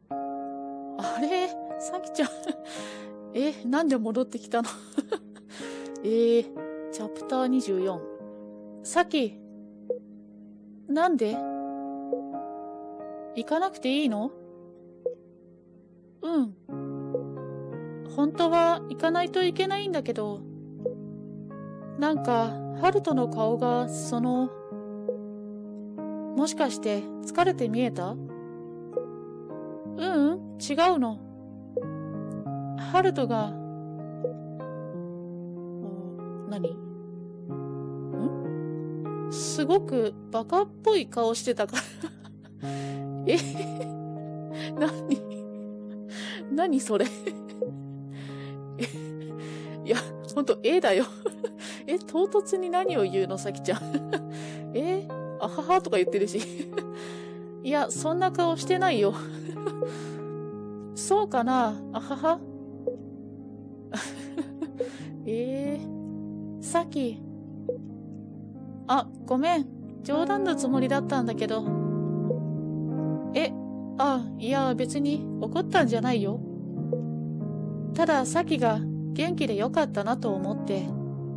あれ、さきちゃん。なんで戻ってきたの？チャプター24。さき、なんで？行かなくていいの？うん。本当は行かないといけないんだけど、なんか、ハルトの顔が、もしかして疲れて見えた？違うの。ハルトが、何？すごくバカっぽい顔してたから。何それ。いや、ほんと、だよ。唐突に何を言うの、さきちゃん。あははとか言ってるし。いや、そんな顔してないよ。そうかな、あはは。さき。ごめん。冗談のつもりだったんだけど。いや、別に怒ったんじゃないよ。ただ、さきが元気でよかったなと思って。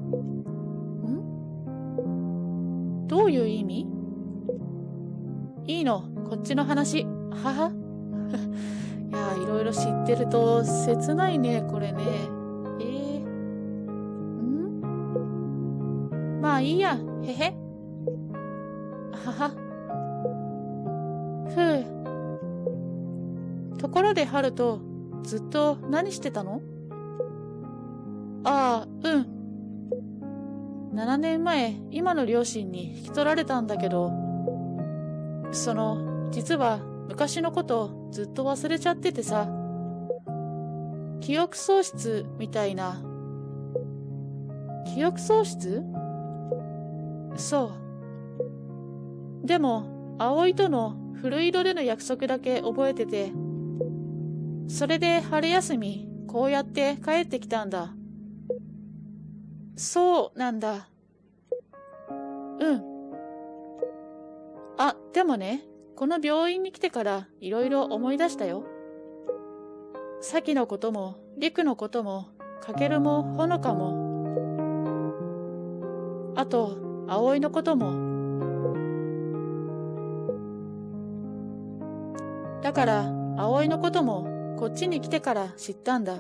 どういう意味？いいの、こっちの話。はは。いや、いろいろ知ってると切ないね、これね。まあいいや、へへ。はは。ところでハルト、ずっと何してたの？7年前、今の両親に引き取られたんだけど、実は昔のことずっと忘れちゃっててさ、記憶喪失みたいな。記憶喪失？そう。でも、葵との古色での約束だけ覚えてて、それで春休み、こうやって帰ってきたんだ。そうなんだ。でもね、この病院に来てからいろいろ思い出したよ。サキのことも、リクのことも、カケルも、ほのかも。あと、葵のことも。だから、葵のことも、こっちに来てから知ったんだ。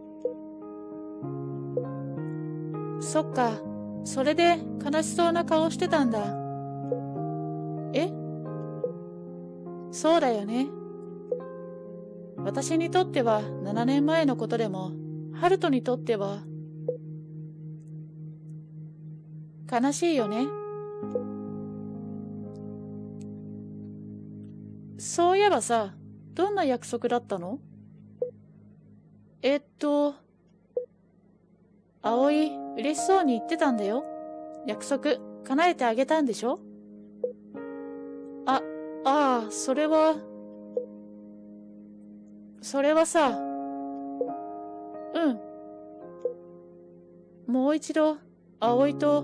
そっか、それで悲しそうな顔してたんだ。そうだよね。私にとっては7年前のことでも、ハルトにとっては、悲しいよね。そういえばさ、どんな約束だったの？葵、嬉しそうに言ってたんだよ。約束、叶えてあげたんでしょ？それはさ、もう一度、葵と、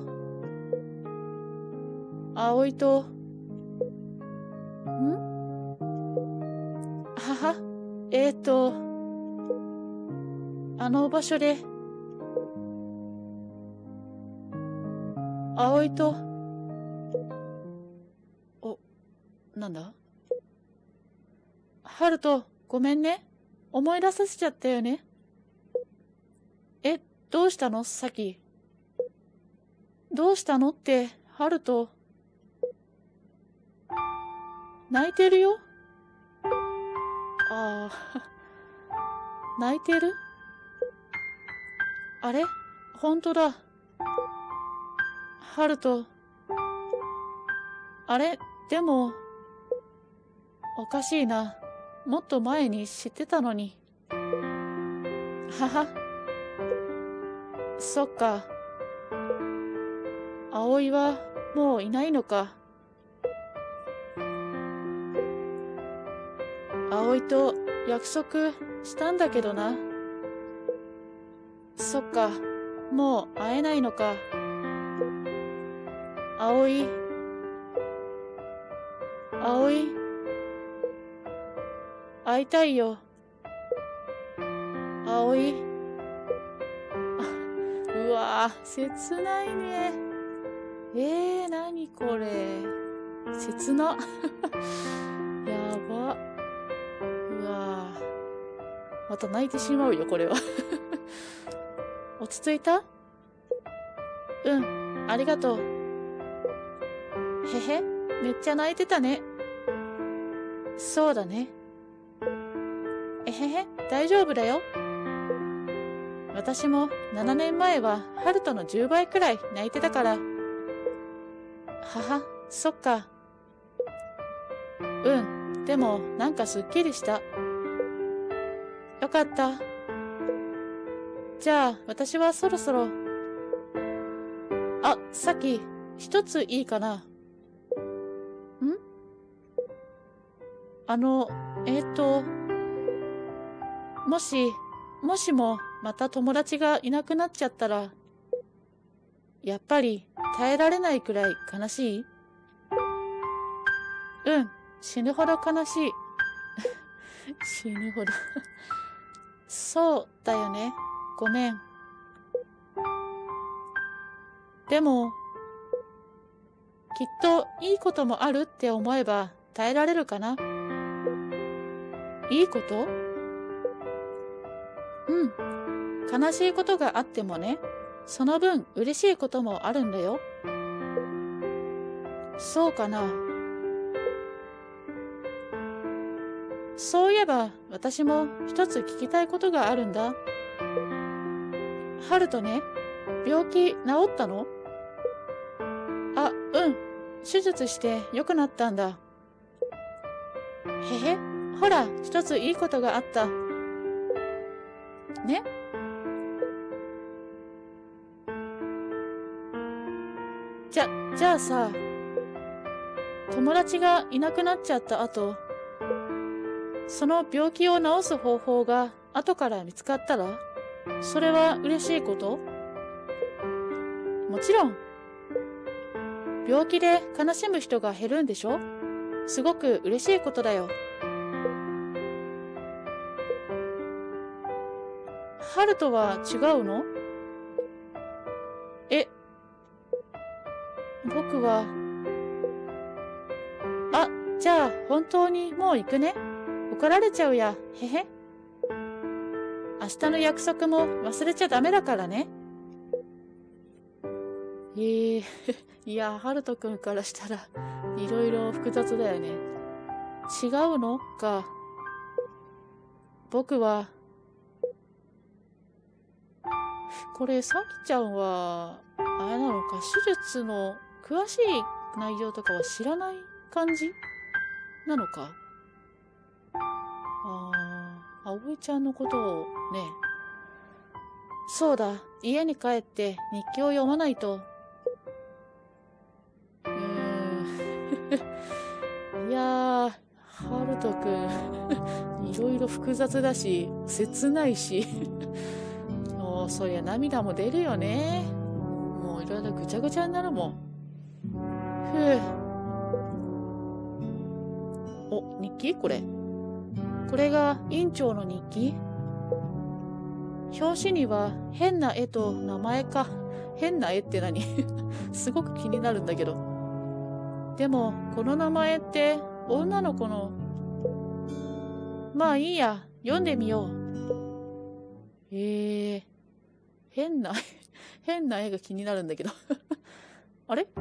はは、あの場所で、葵と、なんだ？ハルト、ごめんね。思い出させちゃったよね。どうしたの、サキ。どうしたのって、ハルト。泣いてるよ。泣いてる？あれ？ほんとだ。ハルト。あれ？でも、おかしいな。もっと前に知ってたのに。はは。そっか。葵はもういないのか。葵と約束したんだけどな。そっか。もう会えないのか。葵。 会いたいよ。葵。うわぁ、切ないね。なにこれ。切な。やば。うわぁ。また泣いてしまうよ、これは。落ち着いた？うん、ありがとう。へへ、めっちゃ泣いてたね。そうだね。えへへ、大丈夫だよ。私も7年前はハルトの10倍くらい泣いてたから。はは、そっか。うん、でもなんかすっきりした。よかった。じゃあ私はそろそろ。あ、さっき一ついいかな。もしもまた友達がいなくなっちゃったら、やっぱり耐えられないくらい悲しい？うん、死ぬほど悲しい。死ぬほど。そうだよね。ごめん。でも、きっといいこともあるって思えば耐えられるかな。いいこと？うん。悲しいことがあってもね、その分嬉しいこともあるんだよ。そうかな。そういえば、私も一つ聞きたいことがあるんだ。ハルトね、病気治ったの？あ、うん。手術して良くなったんだ。へへ、ほら、一ついいことがあった。ね？じゃあさ、友達がいなくなっちゃった後、その病気を治す方法が後から見つかったら、それは嬉しいこと？もちろん。病気で悲しむ人が減るんでしょ？すごく嬉しいことだよ。ハルトは違うの？僕は、あ、じゃあ本当にもう行くね。怒られちゃうや、へへ。明日の約束も忘れちゃダメだからね。いや、ハルトくんからしたら、いろいろ複雑だよね。違うのか。僕は、これ、サキちゃんは、あれなのか、手術の詳しい内容とかは知らない感じなのか。葵ちゃんのことをね。そうだ、家に帰って日記を読まないと。いやー、ハルトくん、いろいろ複雑だし、切ないし。もう、そりゃ涙も出るよね。もういろいろぐちゃぐちゃになるもん。ふぅ。お、日記これ。これが院長の日記？表紙には変な絵と名前か。変な絵って何？すごく気になるんだけど。でも、この名前って女の子の。まあいいや、読んでみよう。変な絵が気になるんだけど。あれ？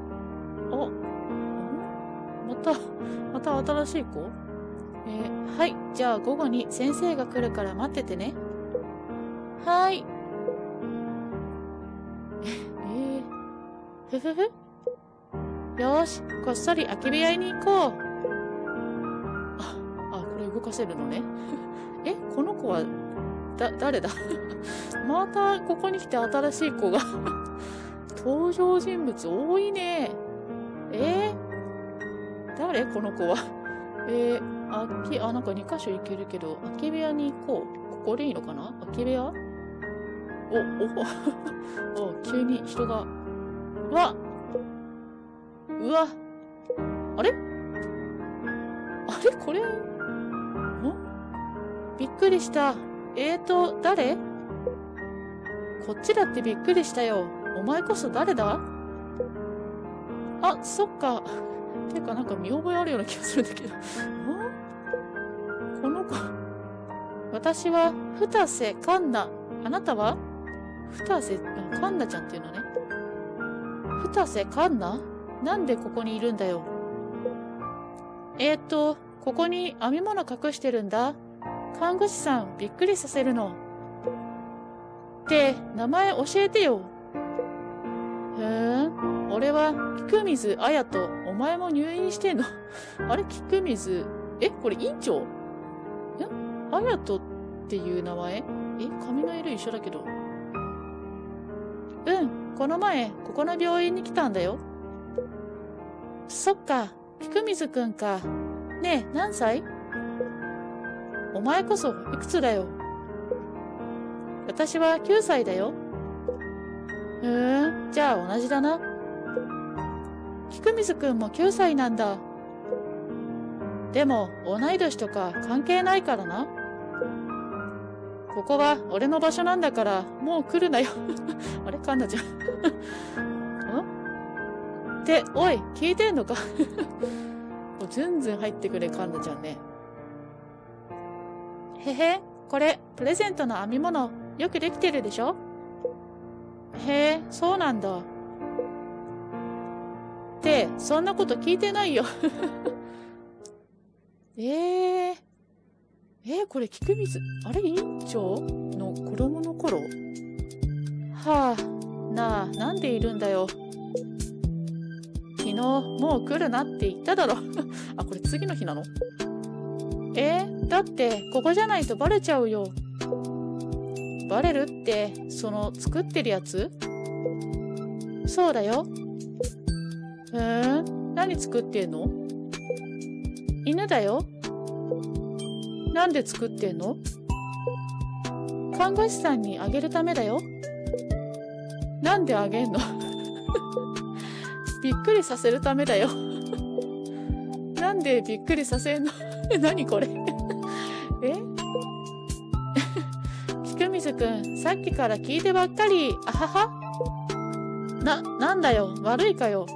また新しい子？はい。じゃあ午後に先生が来るから待っててね。はーい。ふふふ。よーし、こっそり空き部屋に行こう。これ動かせるのね。この子は、誰だ？またここに来て新しい子が。登場人物多いね。誰この子は。なんか2箇所行けるけど、空き部屋に行こう。ここでいいのかな？空き部屋？急に人が。うわ。あれこれ、 びっくりした。誰？こっちだってびっくりしたよ。お前こそ誰だ？あ、そっか。てかなんか見覚えあるような気がするんだけど。この子。私は、二瀬カンナ。あなたは？二瀬カンナちゃんっていうのね。二瀬カンナ？なんでここにいるんだよ。ここに編み物隠してるんだ。看護師さん、びっくりさせるの。って、名前教えてよ。俺は、菊水彩と、お前も入院してんの？あれ、菊水、これ院長？彩とっていう名前？髪の色一緒だけど。この前、ここの病院に来たんだよ。そっか、菊水くんか。ねえ、何歳？お前こそ、いくつだよ。私は9歳だよ。じゃあ同じだな。菊水くんも9歳なんだ。でも、同い年とか関係ないからな。ここは俺の場所なんだから、もう来るなよ。あれ、カンナちゃん。って、おい、聞いてんのか？ずんずん入ってくれ、カンナちゃんね。へへ、これ、プレゼントの編み物、よくできてるでしょ？へえ、そうなんだ。って、そんなこと聞いてないよ。これ、菊水、あれ、院長の子供の頃？はあ、なあ、なんでいるんだよ。昨日、もう来るなって言っただろ。あ、これ次の日なの？だって、ここじゃないとバレちゃうよ。バレるって、その、作ってるやつ？そうだよ。何作ってんの？犬だよ。なんで作ってんの？看護師さんにあげるためだよ。なんであげんの？びっくりさせるためだよ。なんでびっくりさせんの？何これ？菊水くん、さっきから聞いてばっかり。あはは？なんだよ、悪いかよ。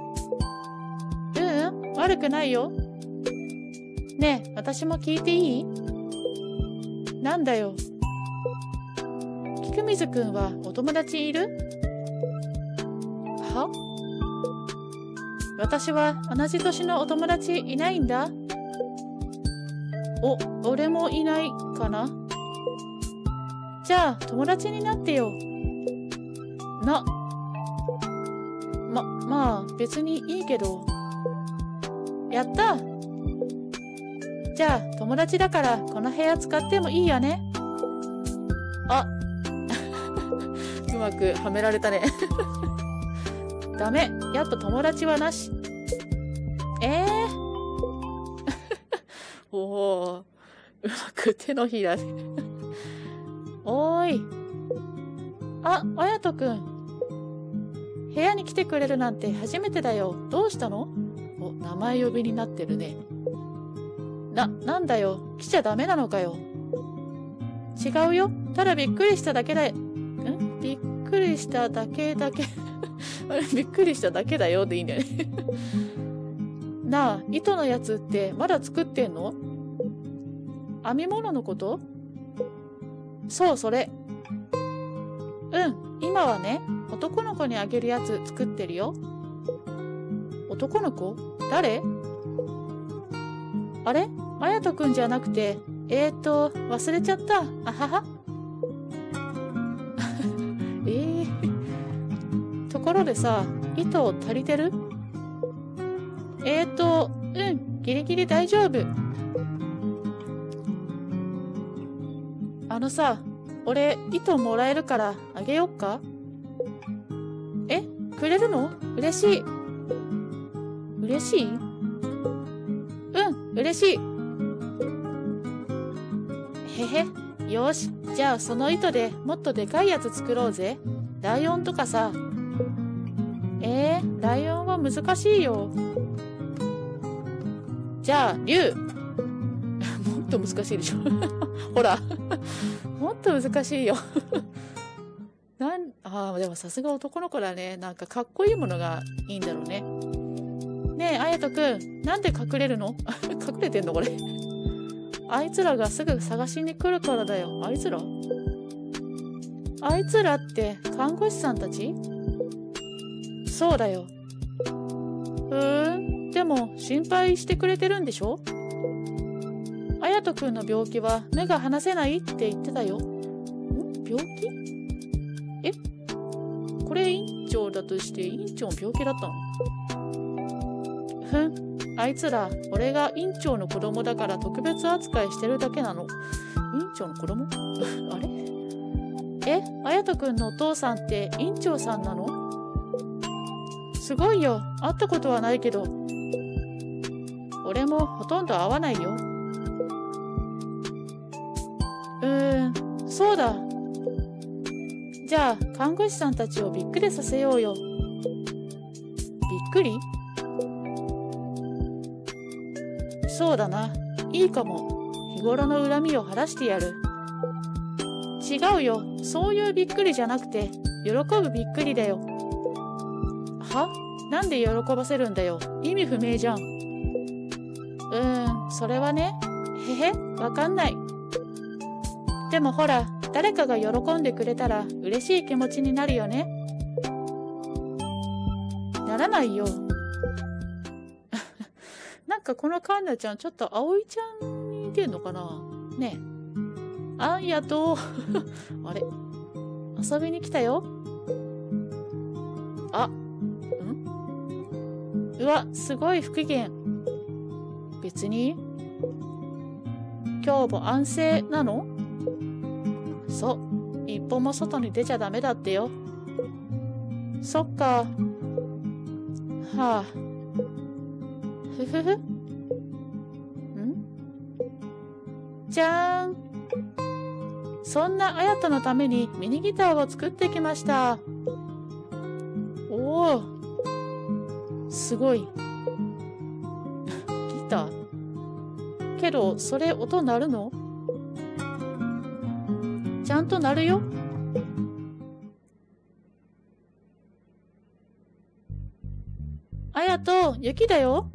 悪くないよ。ねえ、私も聞いていい？なんだよ。菊水くんはお友達いる？は？私は同じ年のお友達いないんだ。俺もいないかな。じゃあ友達になってよ。まあ別にいいけど。やった！じゃあ友達だからこの部屋使ってもいいよね。あうまくはめられたね。ダメ。やっぱ友達はなし。おー。うまく手のひらで。おーい。あ、あやとくん。部屋に来てくれるなんて初めてだよ。どうしたの？名前呼びになってるね。なんだよ。来ちゃダメなのかよ。違うよ。ただびっくりしただけだよ。びっくりしただけ。あれ、びっくりしただけだよでいいんだよね。なあ、糸のやつってまだ作ってんの？編み物のこと？そう、それ。今はね、男の子にあげるやつ作ってるよ。男の子？誰？あれ？あやとくんじゃなくて、忘れちゃった。あはは。ところでさ、糸足りてる？ギリギリ大丈夫。さ、俺、糸もらえるからあげよっか？くれるの？嬉しい。嬉しい？嬉しい。へへ、よし。じゃあその糸でもっとでかいやつ作ろうぜ。ライオンとかさ。ライオンは難しいよ。じゃあ、竜。もっと難しいでしょ。ほら。もっと難しいよ。でもさすが男の子だね。なんかかっこいいものがいいんだろうね。ねえ、あやとくん、なんで隠れるの？隠れてんのこれ。あいつらがすぐ探しに来るからだよ。あいつらって看護師さんたち？そうだよ。でも心配してくれてるんでしょ？あやとくんの病気は目が離せないって言ってたよ。病気？これ院長だとして院長も病気だったの？あいつら俺が院長の子供だから特別扱いしてるだけなの。院長の子供？あれ？あやとくんのお父さんって院長さんなの？すごいよ。会ったことはないけど。俺もほとんど会わないよ。そうだ。じゃあ看護師さんたちをびっくりさせようよ。びっくり？そうだな。いいかも。日頃の恨みを晴らしてやる。違うよ。そういうびっくりじゃなくて、喜ぶびっくりだよ。は？なんで喜ばせるんだよ。意味不明じゃん。それはね。わかんない。でもほら、誰かが喜んでくれたら嬉しい気持ちになるよね。ならないよ。なんかこのカンナちゃん、ちょっと葵ちゃんに似てんのかな？ねえ。ありがとう。あれ？遊びに来たよ。うわ、すごい不機嫌。別に。今日も安静なの？そう。一歩も外に出ちゃダメだってよ。そっか。はあ。ふふふ。じゃーん。そんなあやとのためにミニギターを作ってきました。おお。すごい。ギター？けど、それ音鳴るの？ちゃんと鳴るよ。あやと、雪だよ。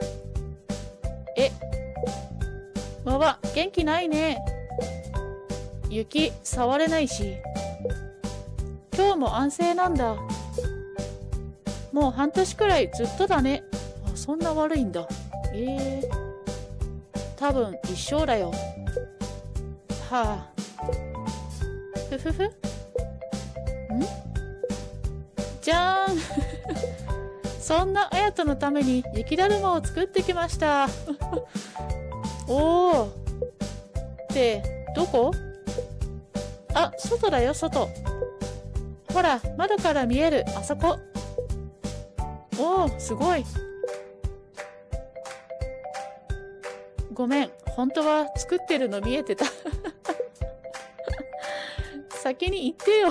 わわ、元気ないね。雪、触れないし。今日も安静なんだ。もう半年くらいずっとだね。そんな悪いんだ。多分一生だよ。はあ。ふふふ。じゃーん。そんなあやとのために雪だるまを作ってきました。おー。って、どこ？あ、外だよ、外。ほら、窓から見える、あそこ。おー、すごい。ごめん、本当は作ってるの見えてた。先に言ってよ。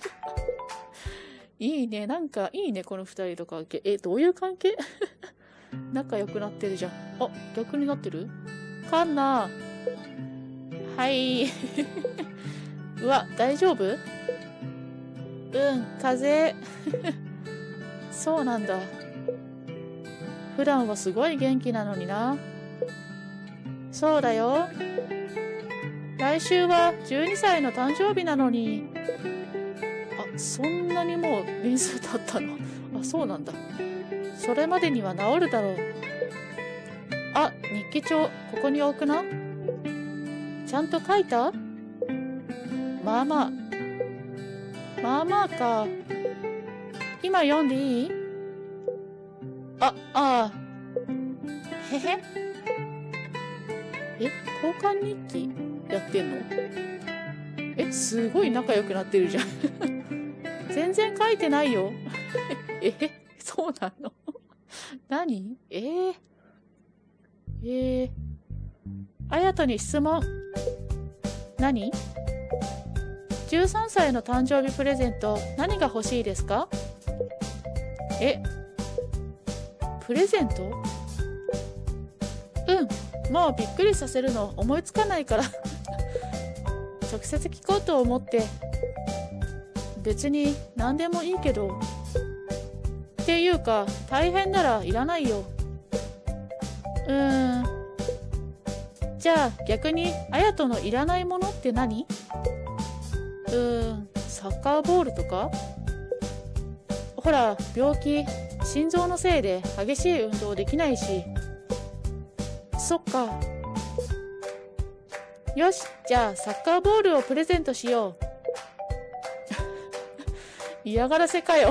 いいね、なんかいいね、この二人と関係。どういう関係？仲良くなってるじゃん。あ、逆になってる？カンナ。はい。うわ、大丈夫？風邪。そうなんだ。普段はすごい元気なのにな。そうだよ。来週は12歳の誕生日なのに。そんなにもう年数経ったの？そうなんだ。それまでには治るだろう。日記帳、ここに置くな。ちゃんと書いた？まあまあ。まあまあか。今読んでいい？へへ。交換日記やってんの？すごい仲良くなってるじゃん。全然書いてないよ。そうなの？何？あやとに質問。何？ 13 歳の誕生日プレゼント、何が欲しいですか？プレゼント？ もうびっくりさせるの思いつかないから直接聞こうと思って。別に何でもいいけど。っていうか、大変ならいらないよ。じゃあ逆に綾人のいらないものって何？サッカーボールとか？ほら、病気、心臓のせいで激しい運動できないし。そっか。よし、じゃあサッカーボールをプレゼントしよう。嫌がらせかよ。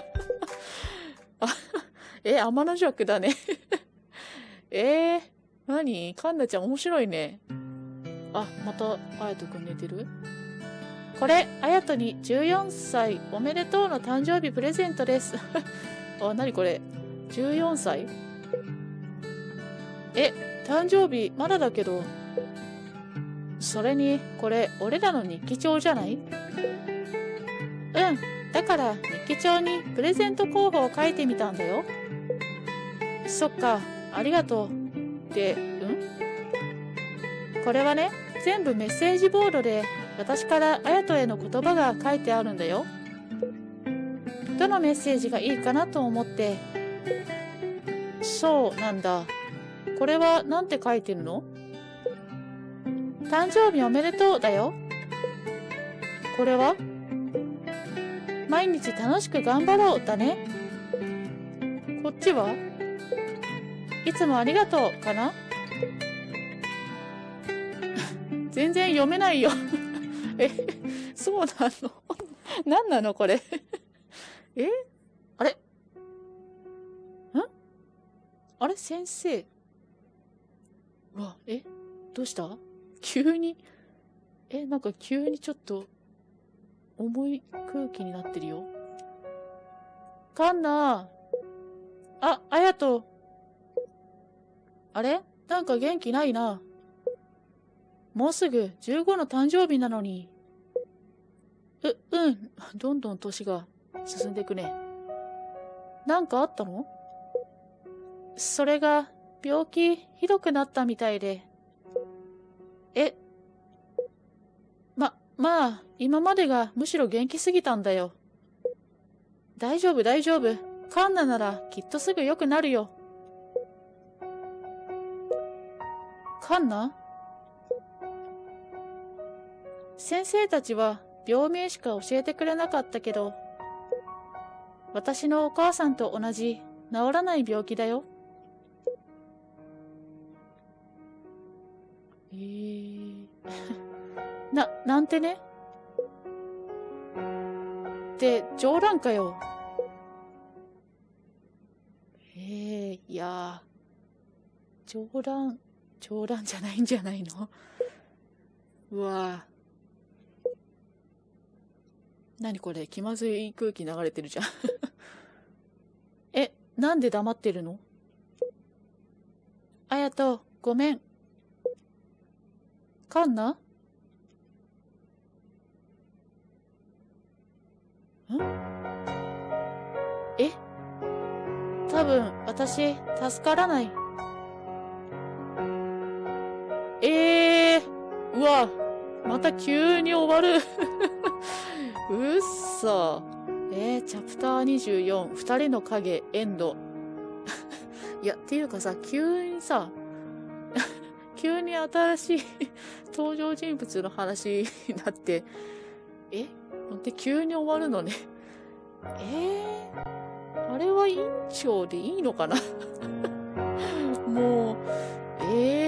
天の弱だね。何？カンナちゃん面白いね。あ、また、あやとくん寝てる？これ、あやとに14歳おめでとうの誕生日プレゼントです。あ、なにこれ？ 14 歳？誕生日まだだけど。それに、これ、俺らの日記帳じゃない？だから日記帳にプレゼント候補を書いてみたんだよ。そっか、ありがとう。で、これはね、全部メッセージボードで私からあやとへの言葉が書いてあるんだよ。どのメッセージがいいかなと思って。そうなんだ。これはなんて書いてるの？誕生日おめでとうだよ。これは？毎日楽しく頑張ろうだね。こっちはいつもありがとうかな。全然読めないよ。そうなの？何なのこれ。あれ？あれ先生。うわ、どうした？急に。なんか急にちょっと重い空気になってるよ。カンナ。あ、あやと。あれ？なんか元気ないな。もうすぐ15の誕生日なのに。どんどん年が進んでいくね。なんかあったの？それが、病気ひどくなったみたいで。まあ、今までがむしろ元気すぎたんだよ。大丈夫、大丈夫。カンナならきっとすぐ良くなるよ。カンナ？先生たちは病名しか教えてくれなかったけど、私のお母さんと同じ治らない病気だよ。なんてね。って冗談かよ。いや冗談じゃないんじゃないの？うわぁ。何これ、気まずい空気流れてるじゃん。なんで黙ってるの？あやと、ごめん。カンナ？多分、私、助からない。うわ、また急に終わる。うっそ。チャプター24、二人の影、エンド。いや、っていうかさ、急に新しい登場人物の話になって、で、急に終わるのね。あれは委員長でいいのかな？もう、